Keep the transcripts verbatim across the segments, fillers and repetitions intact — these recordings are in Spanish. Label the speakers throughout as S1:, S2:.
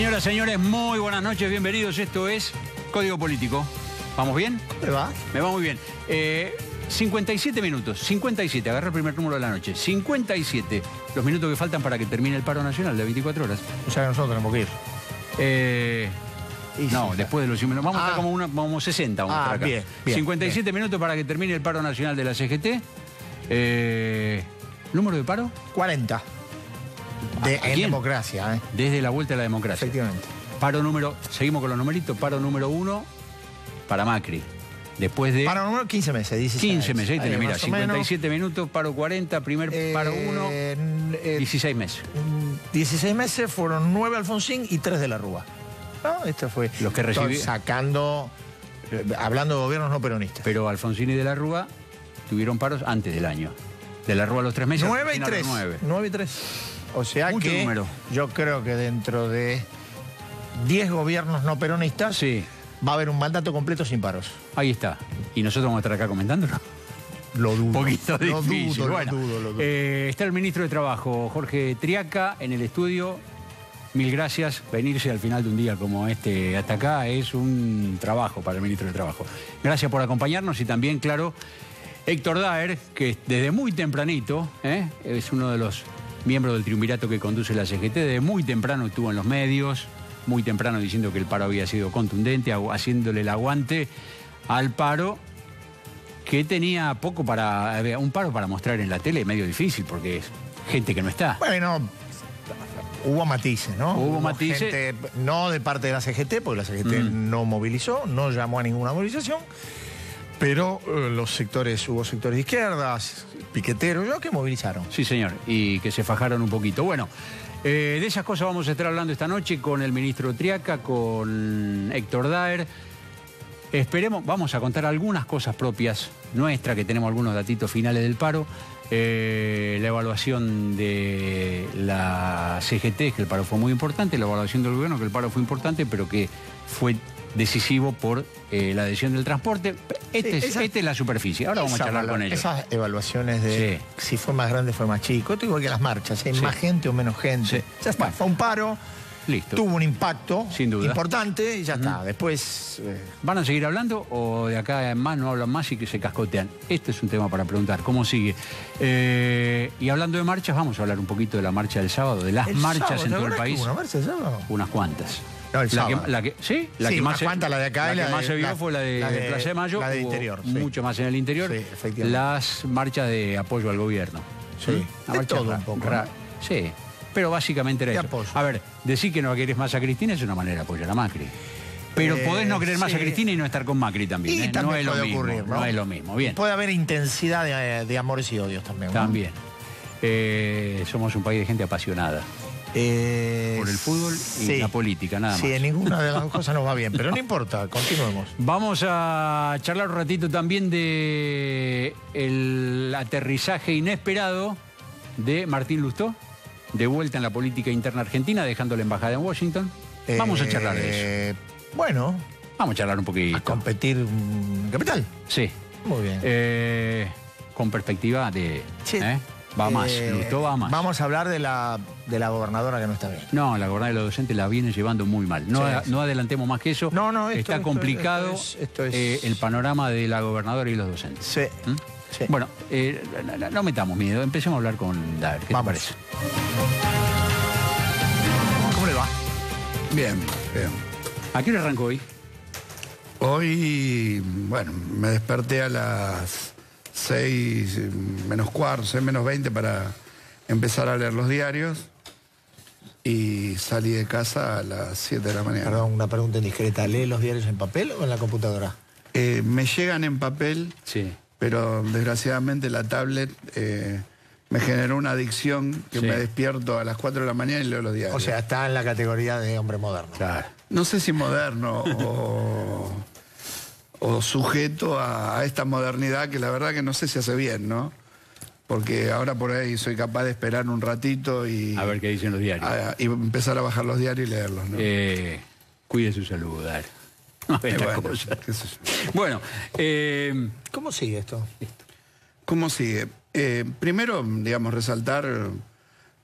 S1: Señoras, señores, muy buenas noches, bienvenidos. Esto es Código Político. ¿Vamos bien?
S2: ¿Me va?
S1: Me va muy bien. Eh, cincuenta y siete minutos, cincuenta y siete, agarra el primer número de la noche. cincuenta y siete, los minutos que faltan para que termine el paro nacional de veinticuatro horas.
S2: O sea que nosotros tenemos que ir.
S1: Eh, no,
S2: sí,
S1: después de los minutos. Vamos
S2: ah.
S1: a estar como, una, como sesenta. Vamos
S2: ah,
S1: a estar acá.
S2: Bien, bien,
S1: cincuenta y siete
S2: bien.
S1: minutos para que termine el paro nacional de la C G T. Eh, ¿Número de paro?
S2: cuarenta. De, en democracia, ¿eh?
S1: Desde la vuelta a la democracia.
S2: Efectivamente.
S1: Paro número, seguimos con los numeritos, paro número uno para Macri. Después de...
S2: Paro número quince meses, dieciséis.
S1: quince meses, ahí tenés,
S2: Ahí,
S1: mira,
S2: más o
S1: cincuenta y siete minutos, paro cuarenta, primer
S2: Eh,
S1: paro uno,
S2: eh,
S1: dieciséis meses.
S2: dieciséis meses, fueron nueve Alfonsín y tres de la Rúa. ¿No? Esto fue...
S1: Los que recibí...
S2: Sacando... eh, hablando de gobiernos no peronistas.
S1: Pero Alfonsín y de la Rúa tuvieron paros antes del año. De la Rúa a los tres meses.
S2: nueve y
S1: Alfonsín a los
S2: tres.
S1: nueve.
S2: nueve y tres. O sea
S1: Mucho
S2: que
S1: número.
S2: Yo creo que dentro de diez gobiernos no peronistas
S1: Sí,
S2: va a haber un mandato completo sin paros.
S1: ahí está. ¿Y nosotros vamos a estar acá comentándolo?
S2: Lo dudo.
S1: Un poquito
S2: lo
S1: difícil.
S2: Dudo,
S1: bueno,
S2: lo dudo, lo dudo.
S1: eh, está el ministro de Trabajo, Jorge Triaca, en el estudio. Mil gracias. Venirse al final de un día como este hasta acá es un trabajo para el ministro de Trabajo. Gracias por acompañarnos y también, claro, Héctor Daer, que desde muy tempranito, ¿eh? es uno de los miembros del triunvirato que conduce la C G T, desde muy temprano estuvo en los medios, muy temprano diciendo que el paro había sido contundente, haciéndole el aguante al paro, que tenía poco para... un paro para mostrar en la tele medio difícil, porque es gente que no está.
S2: Bueno, hubo matices, ¿no?
S1: Hubo matices.
S2: Gente, no de parte de la C G T, porque la C G T
S1: Mm.
S2: no movilizó, no llamó a ninguna movilización, pero eh, los sectores, hubo sectores de izquierdas, piqueteros, yo que movilizaron.
S1: Sí, señor, y que se fajaron un poquito. Bueno, eh, de esas cosas vamos a estar hablando esta noche con el ministro Triaca, con Héctor Daer. Esperemos, vamos a contar algunas cosas propias nuestras, que tenemos algunos datitos finales del paro. Eh, la evaluación de la C G T, que el paro fue muy importante, la evaluación del gobierno, que el paro fue importante, pero que fue decisivo por eh, la adhesión del transporte. Este
S2: Sí,
S1: es,
S2: esa-
S1: esta es la superficie. Ahora vamos a charlar con ellos.
S2: Esas evaluaciones de
S1: Sí.
S2: si fue más grande, fue más chico. Esto igual que las marchas, ¿eh?
S1: Sí.
S2: Más gente o menos gente.
S1: Sí.
S2: Ya está,
S1: Bueno.
S2: fue un paro,
S1: Listo.
S2: tuvo un impacto
S1: Sin duda.
S2: importante y ya está. Después... eh,
S1: ¿Van a seguir hablando o de acá en más no hablan más y que se cascotean? Este es un tema para preguntar. ¿Cómo sigue? Eh, y hablando de marchas, vamos a hablar un poquito de la marcha del sábado, de las
S2: el
S1: marchas
S2: sábado,
S1: en
S2: ¿te
S1: todo el
S2: acordás que
S1: país.
S2: hubo una marcha el sábado?
S1: Unas cuantas.
S2: No, el
S1: la
S2: sábado.
S1: que, la que, ¿Sí? La
S2: Sí,
S1: que
S2: unas
S1: más se,
S2: cuantas, la de acá
S1: la
S2: y
S1: que
S2: la
S1: más
S2: de-
S1: se vio
S2: la-
S1: fue la de,
S2: la de-
S1: Plaza de Mayo.
S2: la del
S1: hubo
S2: interior, sí.
S1: Mucho más en el interior.
S2: Sí, efectivamente.
S1: Las marchas de apoyo al gobierno.
S2: Sí.
S1: Una
S2: De
S1: marcha
S2: todo
S1: ra-
S2: un poco,
S1: ra-
S2: ¿no?
S1: Sí, pero básicamente era
S2: De
S1: eso.
S2: apoyo.
S1: A ver, decir que no querés más a Cristina es una manera de apoyar a Macri. Pero
S2: Eh,
S1: podés no querer más a
S2: sí.
S1: Cristina y no estar con Macri también.
S2: Y
S1: ¿eh?
S2: también
S1: no es lo
S2: puede
S1: mismo.
S2: ocurrir, ¿no?
S1: No es lo mismo. Bien.
S2: Puede haber intensidad de, de amores y odios también, ¿no?
S1: También. Eh, somos un país de gente apasionada
S2: Eh,
S1: por el fútbol y
S2: sí.
S1: la política, nada más.
S2: Sí, en ninguna de las dos cosas nos va bien, pero no importa, continuemos.
S1: Vamos a charlar un ratito también de el aterrizaje inesperado de Martín Lustó, de vuelta en la política interna argentina, dejando la embajada en Washington. Vamos a charlar de eso.
S2: eso. Bueno,
S1: Vamos a charlar un
S2: a
S1: poquito.
S2: competir en capital.
S1: Sí.
S2: Muy bien.
S1: Eh, con perspectiva de...
S2: Sí.
S1: ¿eh? Va más,
S2: Eh,
S1: Lustó va más.
S2: Vamos a hablar de la, de la gobernadora que no está bien.
S1: No, la gobernadora de los docentes la viene llevando muy mal. No,
S2: Sí,
S1: a-
S2: sí.
S1: no adelantemos más que eso.
S2: No, no, esto-
S1: Está
S2: esto-
S1: complicado
S2: esto es- esto es-
S1: eh, el panorama de la gobernadora y los docentes.
S2: Sí.
S1: ¿Mm?
S2: Sí.
S1: Bueno, eh, no, no- no metamos miedo, empecemos a hablar con Daer. ¿Qué
S2: Vamos.
S1: te parece?
S2: ¿Cómo le va?
S3: Bien, bien.
S1: ¿A qué hora arrancó hoy?
S3: Hoy, bueno, me desperté a las seis menos cuarto, seis menos veinte para empezar a leer los diarios y salí de casa a las siete de la mañana.
S2: Perdón, una pregunta indiscreta. ¿Lee los diarios en papel o en la computadora?
S3: Eh, me llegan en papel,
S1: Sí.
S3: pero desgraciadamente la tablet eh, me generó una adicción que
S1: Sí.
S3: me despierto a las cuatro de la mañana y leo los diarios.
S2: O sea, está en la categoría de hombre moderno.
S1: Claro.
S3: No sé si moderno o, o sujeto a, a esta modernidad que la verdad que no sé si hace bien, ¿no? Porque ahora por ahí soy capaz de esperar un ratito y,
S1: A ver qué dicen los diarios.
S3: a- y empezar a bajar los diarios y leerlos, ¿no?
S1: Eh, cuide su salud, Daer. No,
S3: Eh,
S1: esta
S3: bueno,
S1: cosa.
S3: qué sé yo.
S1: Bueno, eh,
S2: ¿Cómo sigue esto?
S3: ¿Cómo sigue? Eh, primero, digamos, resaltar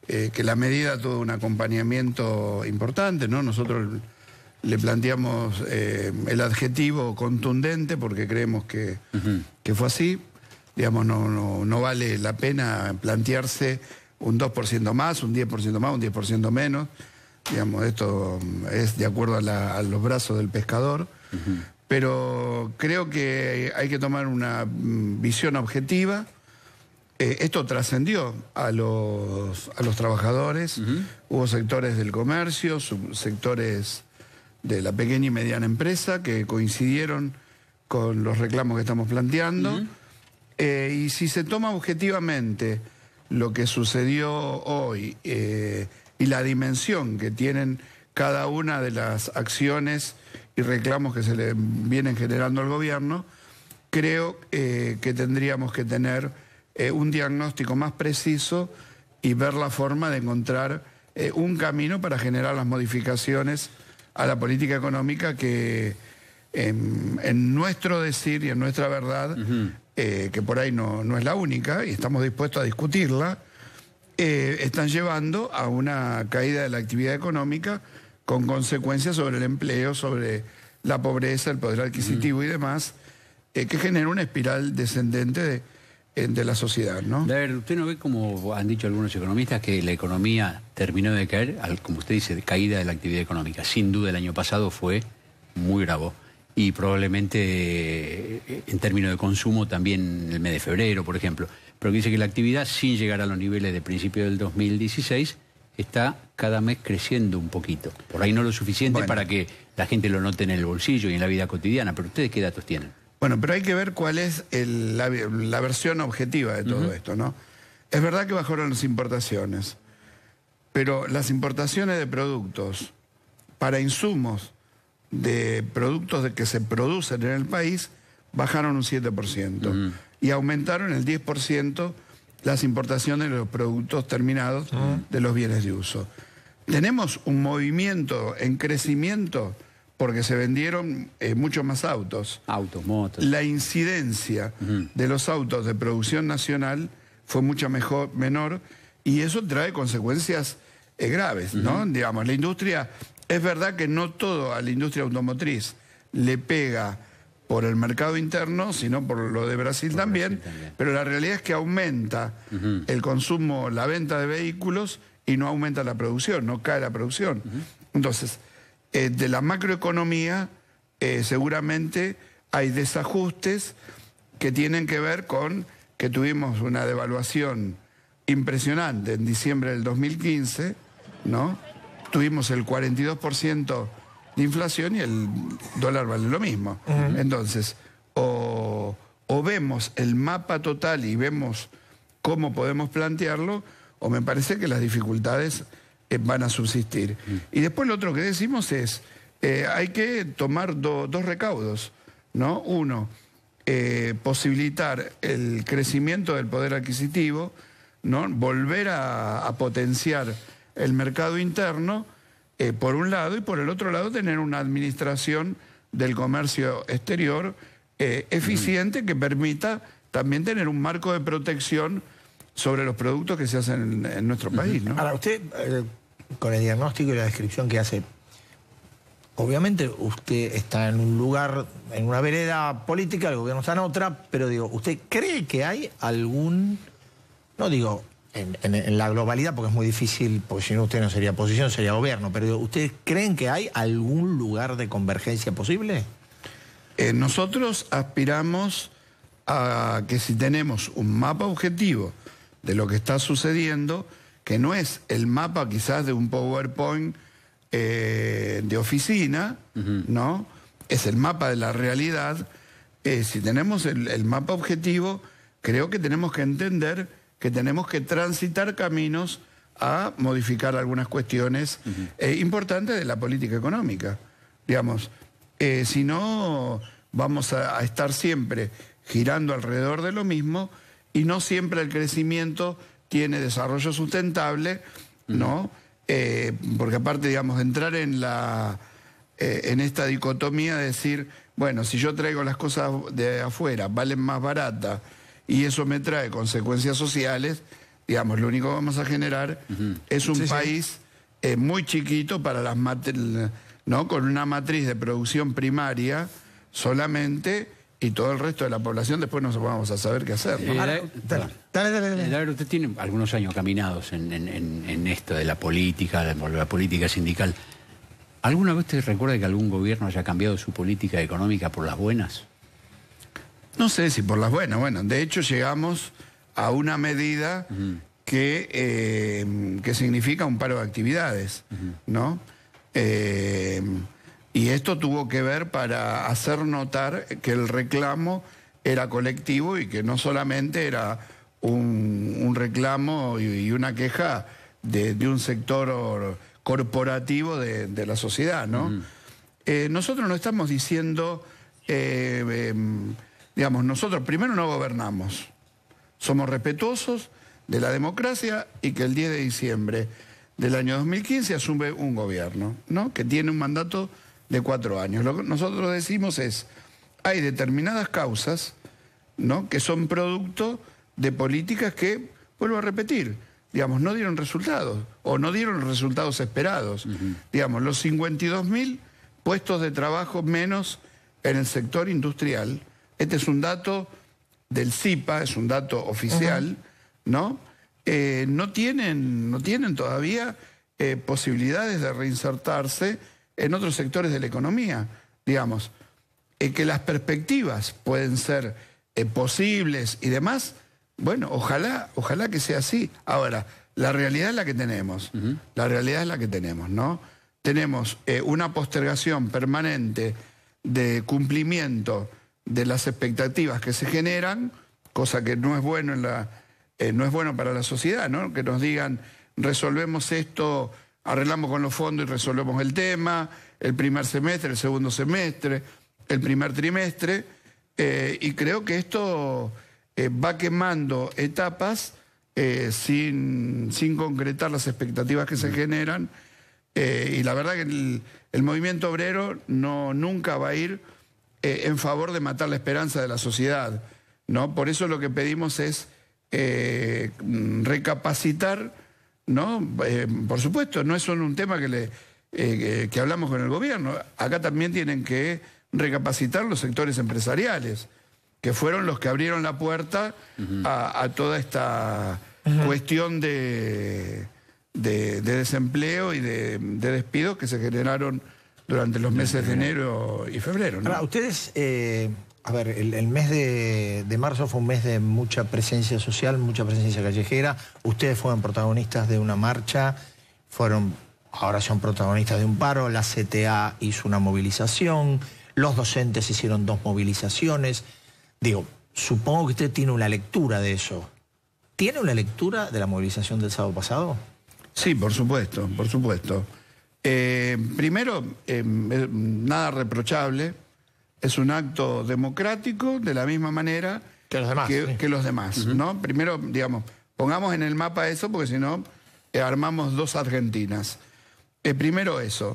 S3: eh, que la medida tuvo un acompañamiento importante, ¿no? Nosotros le planteamos eh, el adjetivo contundente porque creemos que, uh-huh. que fue así. Digamos, no, no, no vale la pena plantearse un dos por ciento más, un diez por ciento más, un diez por ciento menos. Digamos, esto es de acuerdo a, la, a los brazos del pescador. Uh-huh. Pero creo que hay que tomar una visión objetiva. Eh, esto trascendió a los, a los trabajadores. Uh-huh. Hubo sectores del comercio, sectores de la pequeña y mediana empresa que coincidieron con los reclamos que estamos planteando. Uh-huh. eh, y si se toma objetivamente lo que sucedió hoy eh, y la dimensión que tienen cada una de las acciones y reclamos que se le vienen generando al gobierno, creo eh, que tendríamos que tener eh, un diagnóstico más preciso y ver la forma de encontrar eh, un camino para generar las modificaciones a la política económica que en, en nuestro decir y en nuestra verdad, uh-huh. eh, que por ahí no, no es la única y estamos dispuestos a discutirla, eh, están llevando a una caída de la actividad económica con consecuencias sobre el empleo, sobre la pobreza, el poder adquisitivo uh-huh. y demás, eh, que genera una espiral descendente de, eh, de la sociedad, ¿no?
S1: A ver, ¿usted no ve, como han dicho algunos economistas, que la economía terminó de caer, al, como usted dice, de caída de la actividad económica? Sin duda el año pasado fue muy grave y probablemente eh, en términos de consumo también en el mes de febrero, por ejemplo. Pero que dice que la actividad, sin llegar a los niveles de principio del dos mil dieciséis, está cada mes creciendo un poquito. Por ahí no lo suficiente bueno. para que la gente lo note en el bolsillo y en la vida cotidiana. Pero ¿ustedes qué datos tienen?
S3: Bueno, pero hay que ver cuál es el, la, la versión objetiva de todo uh-huh. esto, ¿no? Es verdad que bajaron las importaciones, pero las importaciones de productos para insumos de productos de que se producen en el país bajaron un siete por ciento uh-huh. y aumentaron el diez por ciento las importaciones de los productos terminados uh-huh. de los bienes de uso. Tenemos un movimiento en crecimiento porque se vendieron eh, muchos más autos.
S1: Autos, motos.
S3: La incidencia uh-huh. de los autos de producción nacional fue mucho mejor, menor y eso trae consecuencias eh, graves, uh-huh. ¿no? Digamos, la industria, es verdad que no todo a la industria automotriz le pega por el mercado interno, sino por lo de Brasil, por también, Brasil también, pero la realidad es que aumenta uh-huh. el consumo, la venta de vehículos y no aumenta la producción, no cae la producción. Uh-huh. Entonces, eh, de la macroeconomía eh, seguramente hay desajustes que tienen que ver con que tuvimos una devaluación impresionante en diciembre del dos mil quince, ¿no? Tuvimos el cuarenta y dos por ciento de inflación y el dólar vale lo mismo. Uh-huh. Entonces, o, o vemos el mapa total y vemos cómo podemos plantearlo, o me parece que las dificultades eh, van a subsistir. Uh-huh. Y después lo otro que decimos es, eh, hay que tomar do, dos recaudos, ¿no? Uno, eh, posibilitar el crecimiento del poder adquisitivo, ¿no? Volver a, a potenciar el mercado interno, Eh, por un lado, y por el otro lado tener una administración del comercio exterior eh, eficiente que permita también tener un marco de protección sobre los productos que se hacen en, en nuestro país, ¿no?
S2: Ahora, usted, eh, con el diagnóstico y la descripción que hace, obviamente usted está en un lugar, en una vereda política, el gobierno está en otra, pero digo, ¿usted cree que hay algún, no digo... En, en, en la globalidad, porque es muy difícil, porque si no usted no sería oposición, sería gobierno, pero digo, ¿ustedes creen que hay algún lugar de convergencia posible?
S3: Eh, nosotros aspiramos a que si tenemos un mapa objetivo de lo que está sucediendo, que no es el mapa quizás de un PowerPoint eh, de oficina, uh-huh. ¿no? Es el mapa de la realidad. Eh, si tenemos el, el mapa objetivo, creo que tenemos que entender que tenemos que transitar caminos a modificar algunas cuestiones uh-huh. eh, importantes de la política económica. Digamos, eh, si no, vamos a, a estar siempre girando alrededor de lo mismo y no siempre el crecimiento tiene desarrollo sustentable, uh-huh. ¿no? Eh, porque aparte, digamos, entrar en, la, eh, en esta dicotomía de decir, bueno, si yo traigo las cosas de afuera, valen más baratas, y eso me trae consecuencias sociales, digamos, lo único que vamos a generar uh-huh. es un
S2: sí,
S3: país
S2: sí.
S3: Eh, muy chiquito para las matri- ¿no? Con una matriz de producción primaria solamente, y todo el resto de la población después no vamos a saber qué hacer, ¿no?
S1: Eh,
S2: Ahora, dale, dale, dale, dale.
S1: David, usted tiene algunos años caminados en, en, en, en esto de la política, de la política sindical. ¿Alguna vez usted recuerda que algún gobierno haya cambiado su política económica por las buenas?
S3: No sé si por las buenas. Bueno, de hecho llegamos a una medida uh-huh. que, eh, que significa un paro de actividades, uh-huh. ¿no? Eh, y esto tuvo que ver para hacer notar que el reclamo era colectivo y que no solamente era un, un reclamo y, y una queja de, de un sector corporativo de, de la sociedad, ¿no? Uh-huh. eh, nosotros no estamos diciendo, eh, eh, digamos, nosotros primero no gobernamos, somos respetuosos de la democracia y que el diez de diciembre del año dos mil quince asume un gobierno, ¿no? Que tiene un mandato de cuatro años. Lo que nosotros decimos es, hay determinadas causas, ¿no? Que son producto de políticas que, vuelvo a repetir, digamos, no dieron resultados o no dieron los resultados esperados. Uh-huh. Digamos, los cincuenta y dos mil puestos de trabajo menos en el sector industrial. Este es un dato del C I P A, es un dato oficial, uh-huh. ¿no? Eh, no tienen, no tienen todavía eh, posibilidades de reinsertarse en otros sectores de la economía. Digamos, eh, que las perspectivas pueden ser eh, posibles y demás. Bueno, ojalá, ojalá que sea así. Ahora, la realidad es la que tenemos. Uh-huh. La realidad es la que tenemos, ¿no? Tenemos eh, una postergación permanente de cumplimiento de las expectativas que se generan, cosa que no es bueno en la, eh, no es bueno para la sociedad, ¿no? Que nos digan, resolvemos esto, arreglamos con los fondos y resolvemos el tema, el primer semestre, el segundo semestre, el primer trimestre, eh, y creo que esto Eh, va quemando etapas eh, sin, sin concretar las expectativas que se generan, eh, y la verdad que el, el movimiento obrero no, nunca va a ir eh, en favor de matar la esperanza de la sociedad, ¿no? Por eso lo que pedimos es eh, recapacitar, ¿no? Eh, por supuesto, no es solo un tema que, le, eh, que hablamos con el gobierno, acá también tienen que recapacitar los sectores empresariales, que fueron los que abrieron la puerta uh-huh. a, a toda esta uh-huh. cuestión de, de, de desempleo y de, de despidos que se generaron durante los meses de enero y febrero, ¿no?
S2: Ahora, ustedes, eh, a ver, el, el mes de, de marzo fue un mes de mucha presencia social, mucha presencia callejera. Ustedes fueron protagonistas de una marcha, fueron, ahora son protagonistas de un paro, la C T A hizo una movilización, los docentes hicieron dos movilizaciones. Digo, supongo que usted tiene una lectura de eso. ¿Tiene una lectura de la movilización del sábado pasado?
S3: Sí, por supuesto, por supuesto. Eh, primero, eh, nada reprochable. Es un acto democrático de la misma manera
S2: que los demás.
S3: Que,
S2: sí.
S3: que los demás, uh-huh. ¿no? Primero, digamos, pongamos en el mapa eso, porque si no, eh, armamos dos Argentinas. Eh, primero eso.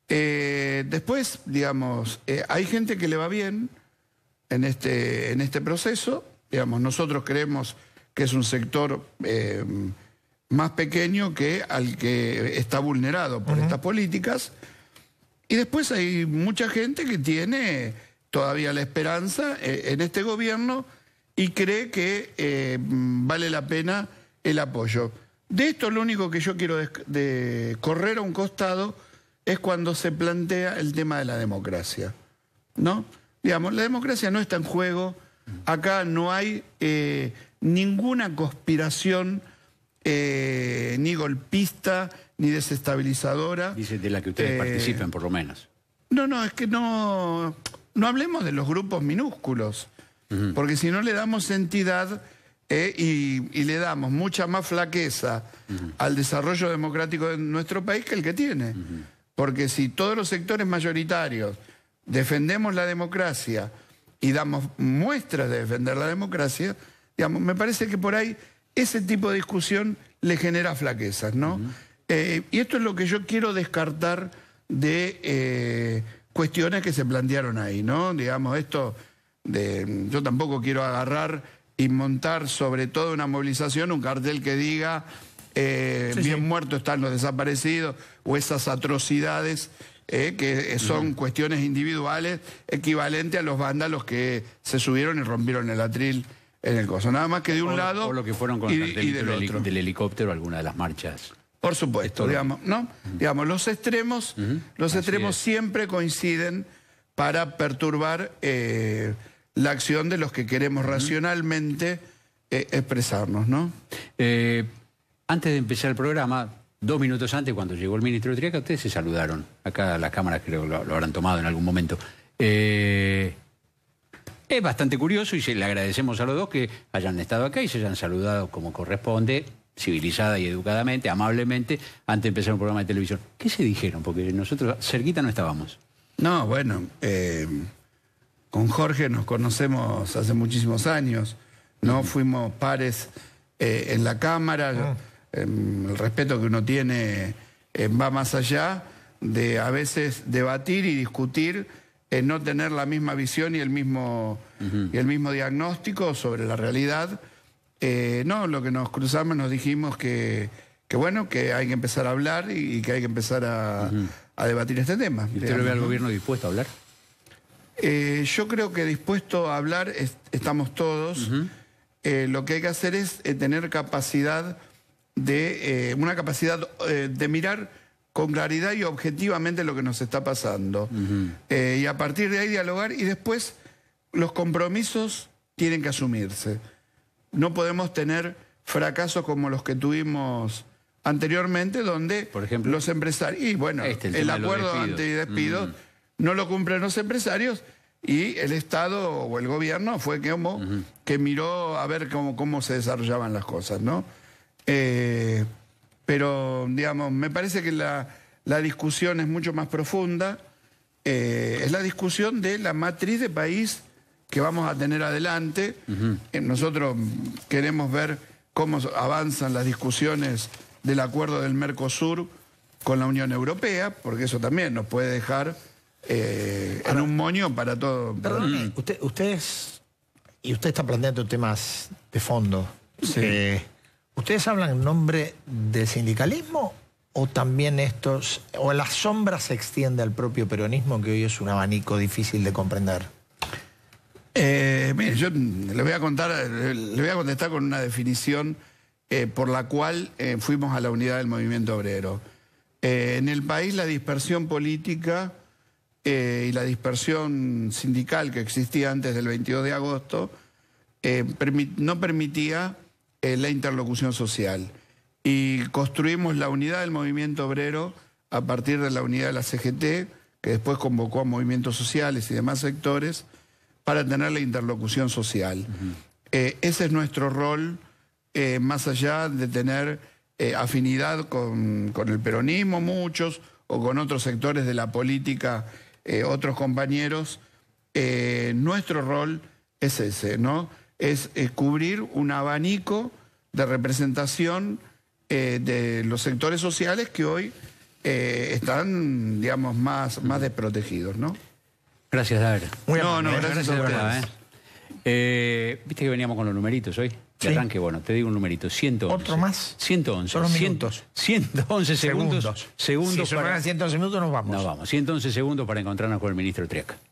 S3: Eh, después, digamos, eh, hay gente que le va bien en este, en este proceso. Digamos, nosotros creemos que es un sector eh, más pequeño que al que está vulnerado por uh-huh. estas políticas. Y después hay mucha gente que tiene todavía la esperanza eh, en este gobierno y cree que eh, vale la pena el apoyo. De esto lo único que yo quiero de, de correr a un costado es cuando se plantea el tema de la democracia, ¿no? Digamos, la democracia no está en juego, acá no hay eh, ninguna conspiración eh, ni golpista, ni desestabilizadora.
S1: Dice de la que ustedes eh, participen, por lo menos.
S3: No, no, es que no, no hablemos de los grupos minúsculos, uh-huh. porque si no le damos entidad eh, y, y le damos mucha más flaqueza uh-huh. al desarrollo democrático de nuestro país que el que tiene. Uh-huh. Porque si todos los sectores mayoritarios defendemos la democracia y damos muestras de defender la democracia, digamos, me parece que por ahí ese tipo de discusión le genera flaquezas, ¿no? Uh-huh. eh, y esto es lo que yo quiero descartar de eh, cuestiones que se plantearon ahí, ¿no? Digamos, esto de, yo tampoco quiero agarrar y montar sobre todo una movilización, un cartel que diga eh,
S2: sí,
S3: bien
S2: sí.
S3: muertos están los desaparecidos, o esas atrocidades eh, que son uh-huh. cuestiones individuales equivalentes a los vándalos que se subieron y rompieron el atril en el coso. Nada más que de un
S1: o,
S3: lado
S1: o lo que fueron con
S3: y,
S1: el cartel
S3: y
S1: del,
S3: del,
S1: heli del helicóptero, alguna de las marchas.
S3: Por supuesto, digamos, ¿no? Uh-huh. Digamos, los extremos, uh-huh. los extremos siempre coinciden para perturbar eh, la acción de los que queremos uh-huh. racionalmente eh, expresarnos, ¿no?
S1: Eh, antes de empezar el programa, dos minutos antes, cuando llegó el ministro Triaca, ustedes se saludaron. Acá las cámaras creo que lo, lo habrán tomado en algún momento. Eh, es bastante curioso y se le agradecemos a los dos que hayan estado acá y se hayan saludado como corresponde, civilizada y educadamente, amablemente, antes de empezar un programa de televisión. ¿Qué se dijeron? Porque nosotros cerquita no estábamos.
S3: No, bueno, eh, con Jorge nos conocemos hace muchísimos años, ¿no? Uh-huh. Fuimos pares eh, en la Cámara, uh-huh. eh, el respeto que uno tiene eh, va más allá de a veces debatir y discutir, eh, no tener la misma visión y el mismo, uh-huh. y el mismo diagnóstico sobre la realidad. Eh, no, lo que nos cruzamos nos dijimos que, que bueno, que hay que empezar a hablar y, y que hay que empezar a, uh-huh. a debatir este tema.
S1: ¿Y usted digamos, lo ve al gobierno dispuesto a hablar?
S3: Eh, yo creo que dispuesto a hablar es, estamos todos. Uh-huh. eh, lo que hay que hacer es eh, tener capacidad de, eh, una capacidad eh, de mirar con claridad y objetivamente lo que nos está pasando. Uh-huh. eh, y a partir de ahí dialogar y después los compromisos tienen que asumirse. No podemos tener fracasos como los que tuvimos anteriormente, donde
S1: por ejemplo,
S3: los empresarios... Y bueno,
S1: este, el,
S3: el acuerdo antidespido mm. no lo cumplen los empresarios y el Estado o el gobierno fue que, como, uh-huh. que miró a ver cómo, cómo se desarrollaban las cosas, ¿no? Eh, pero, digamos, me parece que la, la discusión es mucho más profunda. Eh, es la discusión de la matriz de país que vamos a tener adelante. Uh-huh. eh, nosotros queremos ver cómo avanzan las discusiones del acuerdo del Mercosur con la Unión Europea, porque eso también nos puede dejar eh, Ahora, en un moño para todo.
S2: Perdón, mm. usted, ustedes, y usted está planteando temas de fondo. Sí. Eh, ¿Ustedes hablan en nombre del sindicalismo o también estos, o la sombra se extiende al propio peronismo, que hoy es un abanico difícil de comprender?
S3: Eh, mire, yo le voy a contar, le voy a contestar con una definición eh, por la cual eh, fuimos a la unidad del movimiento obrero. Eh, en el país la dispersión política eh, y la dispersión sindical que existía antes del veintidós de agosto eh, permit, no permitía eh, la interlocución social. Y construimos la unidad del movimiento obrero a partir de la unidad de la C G T, que después convocó a movimientos sociales y demás sectores, para tener la interlocución social. Uh-huh. eh, ese es nuestro rol, eh, más allá de tener eh, afinidad con, con el peronismo, muchos, o con otros sectores de la política, eh, otros compañeros. Eh, nuestro rol es ese, ¿no? Es, es cubrir un abanico de representación eh, de los sectores sociales que hoy eh, están, digamos, más, uh-huh. más desprotegidos, ¿no?
S1: Gracias, David.
S3: Muy no, no, gracias, gracias a
S1: verdad, ¿eh? Eh, Viste que veníamos con los numeritos hoy. De sí. arranque, bueno, te digo un numerito, ciento once.
S2: ¿Otro más?
S1: ciento once.
S2: Son los minutos.
S1: ciento once segundos.
S2: Segundos.
S1: Segundos
S2: si
S1: para...
S2: ciento once minutos nos vamos.
S1: Nos vamos. ciento once segundos para encontrarnos con el ministro Triaca.